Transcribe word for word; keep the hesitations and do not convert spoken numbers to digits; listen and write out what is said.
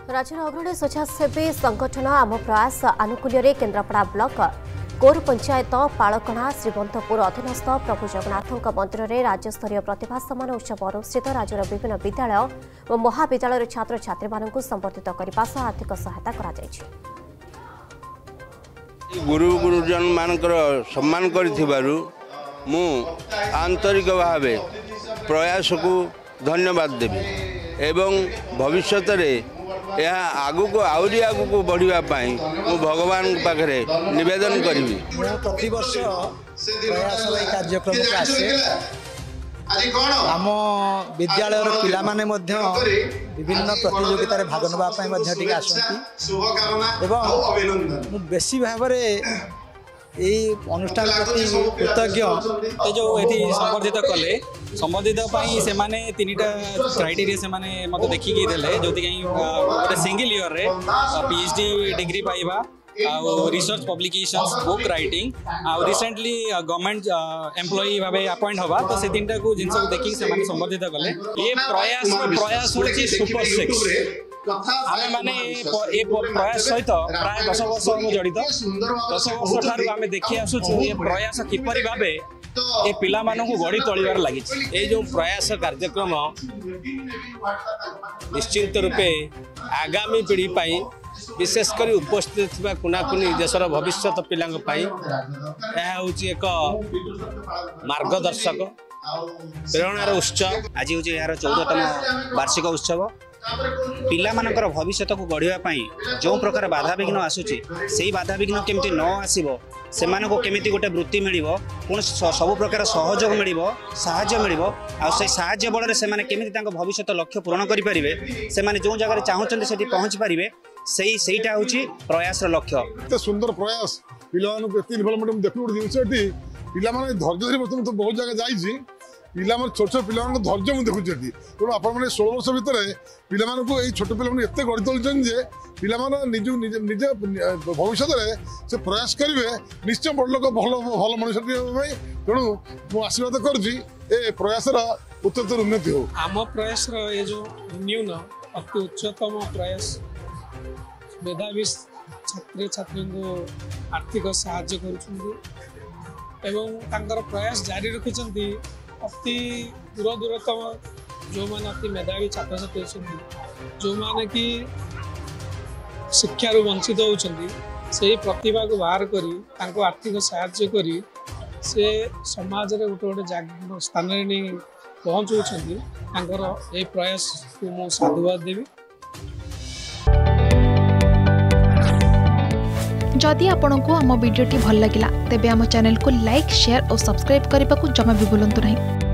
राज्य अग्रणी स्वेच्छासेवी संगठन आम प्रयास आनुकूल्य केन्द्रापड़ा ब्लॉक कोर पंचायत पालकणा श्रीबंतपुर अधीनस्थ प्रभु जगन्नाथ मंदिर में राज्यस्तरीय प्रतिभा सम्मान उत्सव अनुष्ठित राज्यर विभिन्न विद्यालय और महाविद्यालय छात्र छात्री मानक संबर्धित करने सह आर्थिक सहायता कर गुरु गुरुजन मानकर सम्मान करिथिबारु मु आंतरिक भाव प्रयास को धन्यवाद देवी एवं भविष्यत यह आगु को आउरी आगु को बढ़िया पाई मु भगवान पाखरे निवेदन करी प्रति वर्ष प्रयास कार्यक्रम को आसे आम विद्यालय पिला माने मध्य विभिन्न प्रतियोगिता भाग नापी आसती एवं बेसी भाव यही अनुष्ठान प्रति कृतज्ञ जो ये संबर्धित कले संबर्धित से माने तीनटा क्राइटेरिया से माने मत देखिकी देले जो गोटे सिंगल इयर रे पीएचडी डिग्री पाइबा आउ रिसर्च पब्लिकेशंस बुक राइटिंग आउ रिसेंटली गवर्नमेंट एम्प्लॉई भाबे अपॉइंट होबा तो से तीनटा को जिंस को देखि से माने संबर्धित कले ये प्रयास प्रयास होची सुपर सिक्स आमे माने ए प्रयास सहित प्राय दस वर्ष हम जड़ित दस वर्ष ठारू आमे देखि आसु ये प्रयास किपरि भाबे ए पिला मानू गढ़ी तोड़बार लगी ये जो प्रयास कार्यक्रम निश्चित रूपे आगामी पीढ़ी पाई विशेषकर उपस्थित थी कुनाकुनी देशर भविष्य पिला हूँ एक मार्गदर्शक प्रेरणार उत्सव आज हूँ यार चौदहतम वार्षिक उत्सव पिला मानकर भविष्य को गढ़ापी जो प्रकार बाधा विघ्न आसूची से बाधा विघ्न केमती न आसो से केमी गोटे वृत्ति मिल पुणी सब प्रकार सहयोग मिल साहाय्य मिल आहाय्य बल से केमी भविष्य लक्ष्य पूरण करेंगे से जो जगह चाहते से पहुँची पारे से हूँ प्रयास लक्ष्य सुंदर प्रयास पिला डेभलपमेंट देखो जिनस पिला धैर्य तो बहुत जगह जाइए पिला छोट छोट पिला धैर्य मुझे देखुची तेणु आपने षोल वर्ष भितर पिला छोट पिला एत गढ़ी तोलुन जे पिला निज निज भविष्य से प्रयास करेंगे निश्चय बड़ लोक भल भल मनुष्य तेणु मुझे आशीर्वाद करुँची ए प्रयास उत्तर उन्नति हो आम प्रयास ये जो न्यून अति उच्चतम प्रयास मेधावी छात्र छात्री को आर्थिक साहाय्य कर प्रयास जारी रखिंट अति दूर दूरतम जो मैंने अति मेधावी छात्र छात्री अच्छा जो मैंने कि शिक्षार वंचित होती से प्रतिभा को बाहर कर आर्थिक साहाय्य करी से समाज रे गोटे गोटे स्थान नहीं पहुँचाऊँ ये प्रयास को मु साधुवाद देवी। जदि आपंक आम भिडी भल लगा तेब आम चैनल को लाइक शेयर और सब्सक्राइब करने को जमा भी भूलु नहीं।